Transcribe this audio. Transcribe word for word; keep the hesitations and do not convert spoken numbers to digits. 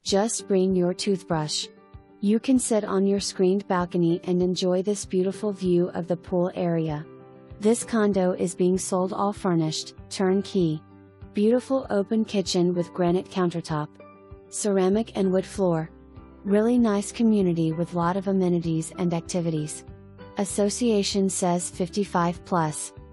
Just bring your toothbrush. You can sit on your screened balcony and enjoy this beautiful view of the pool area. This condo is being sold all furnished, turnkey. Beautiful open kitchen with granite countertop. Ceramic and wood floor. Really nice community with lot of amenities and activities. Association says fifty-five plus.